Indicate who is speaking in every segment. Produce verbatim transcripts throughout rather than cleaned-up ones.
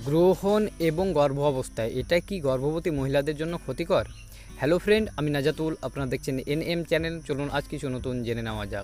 Speaker 1: গ্রহণ এবং গর্ভ অবস্থায় এটা কি গর্ভবতী মহিলাদের জন্য ক্ষতিকর? হ্যালো ফ্রেন্ড, আমি নাজাতুল, আপনারা দেখছেন এন এম চ্যানেল। চলুন আজ কিছু নতুন জেনে নেওয়া যাক।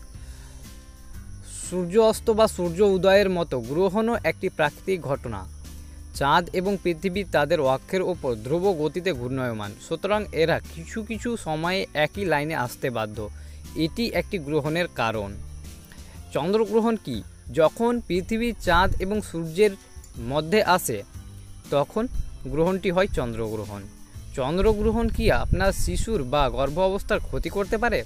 Speaker 1: সূর্য অস্ত বা সূর্য উদয়ের মতো গ্রহণও একটি প্রাকৃতিক ঘটনা। চাঁদ এবং পৃথিবী তাদের অক্ষের ওপর ধ্রুব গতিতে ঘূর্ণায়মান, সুতরাং এরা কিছু কিছু সময়ে একই লাইনে আসতে বাধ্য। এটি একটি গ্রহণের কারণ। চন্দ্রগ্রহণ কি? যখন পৃথিবী, চাঁদ এবং সূর্যের মধ্যে আসে তখন গ্রহণটি হয় চন্দ্রগ্রহণ। চন্দ্রগ্রহণ কি আপনার শিশুর বা গর্ভ অবস্থার ক্ষতি করতে পারে?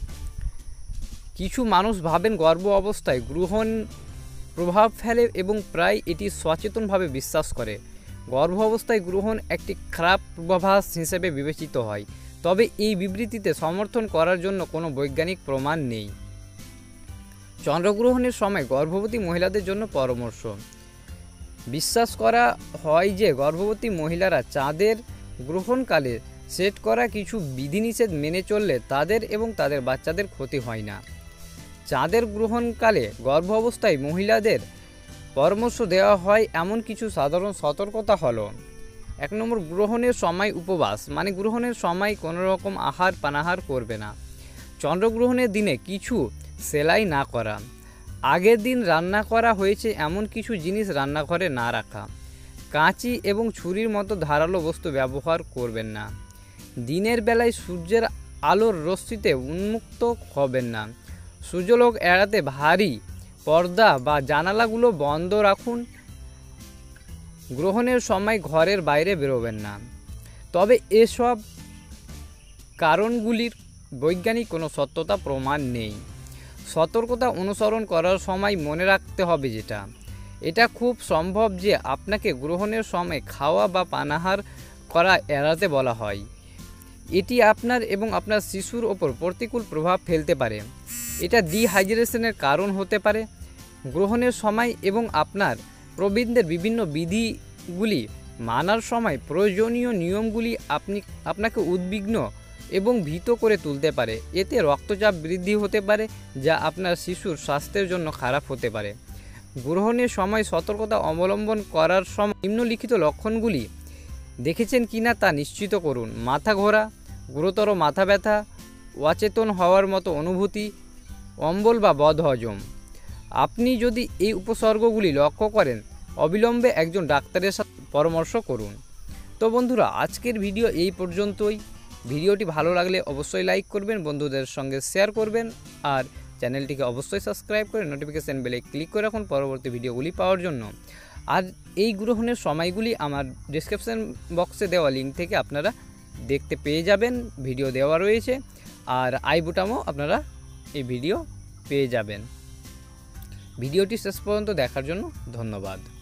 Speaker 1: কিছু মানুষ ভাবেন গর্ভ অবস্থায় গ্রহণ প্রভাব ফেলে এবং প্রায় এটি সচেতনভাবে বিশ্বাস করে। গর্ভ অবস্থায় গ্রহণ একটি খারাপ পূর্বাভাস হিসেবে বিবেচিত হয়, তবে এই বিবৃতিতে সমর্থন করার জন্য কোনো বৈজ্ঞানিক প্রমাণ নেই। চন্দ্রগ্রহণের সময় গর্ভবতী মহিলাদের জন্য পরামর্শ। বিশ্বাস করা হয় যে গর্ভবতী মহিলারা চাঁদের গ্রহণকালে সেট করা কিছু বিধিনিষেধ মেনে চললে তাদের এবং তাদের বাচ্চাদের ক্ষতি হয় না। চাঁদের গ্রহণকালে গর্ভ অবস্থায় মহিলাদের পরামর্শ দেওয়া হয় এমন কিছু সাধারণ সতর্কতা হলো: এক নম্বর, গ্রহণের সময় উপবাস, মানে গ্রহণের সময় কোনো রকম আহার পানাহার করবে না। চন্দ্রগ্রহণের দিনে কিছু সেলাই না করা। আগের দিন রান্না করা হয়েছে এমন কিছু জিনিস রান্নাঘরে না রাখা। কাঁচি এবং ছুরির মতো ধারালো বস্তু ব্যবহার করবেন না। দিনের বেলায় সূর্যের আলোর রশ্মিতে উন্মুক্ত হবেন না। সূর্যালোক এড়াতে ভারী পর্দা বা জানালাগুলো বন্ধ রাখুন। গ্রহণের সময় ঘরের বাইরে বেরোবেন না। তবে এসব কারণগুলির বৈজ্ঞানিক কোনো সত্যতা প্রমাণ নেই। সতর্কতা অনুসরণ করার সময় মনে রাখতে হবে যেটা এটা খুব সম্ভব যে আপনাকে গ্রহণের সময় খাওয়া বা পানাহার করা এড়াতে বলা হয়। এটি আপনার এবং আপনার শিশুর ওপর প্রতিকূল প্রভাব ফেলতে পারে। এটা ডিহাইড্রেশনের কারণ হতে পারে। গ্রহণের সময় এবং আপনার প্রবীণদের বিভিন্ন বিধিগুলি মানার সময় প্রয়োজনীয় নিয়মগুলি আপনি আপনাকে উদ্বিগ্ন এবং ভীত করে তুলতে পারে। এতে রক্তচাপ বৃদ্ধি হতে পারে, যা আপনার শিশুর স্বাস্থ্যের জন্য খারাপ হতে পারে। গ্রহণের সময় সতর্কতা অবলম্বন করার সময় নিম্নলিখিত লক্ষণগুলি দেখেছেন কিনা তা নিশ্চিত করুন: মাথা ঘোরা, গুরুতর মাথা ব্যথা, অচেতন হওয়ার মতো অনুভূতি, অম্বল বা বদহজম। আপনি যদি এই উপসর্গগুলি লক্ষ্য করেন, অবিলম্বে একজন ডাক্তারের সাথে পরামর্শ করুন। তো বন্ধুরা, আজকের ভিডিও এই পর্যন্তই। ভিডিওটি ভালো লাগলে অবশ্যই লাইক করবেন, বন্ধুদের সঙ্গে শেয়ার করবেন, আর চ্যানেলটিকে অবশ্যই সাবস্ক্রাইব করে নোটিফিকেশান বেলে ক্লিক করে রাখুন পরবর্তী ভিডিওগুলি পাওয়ার জন্য। আর এই গ্রহণের সময়গুলি আমার ডেসক্রিপশন বক্সে দেওয়া লিঙ্ক থেকে আপনারা দেখতে পেয়ে যাবেন, ভিডিও দেওয়া রয়েছে, আর আই বুটামও আপনারা এই ভিডিও পেয়ে যাবেন। ভিডিওটি শেষ পর্যন্ত দেখার জন্য ধন্যবাদ।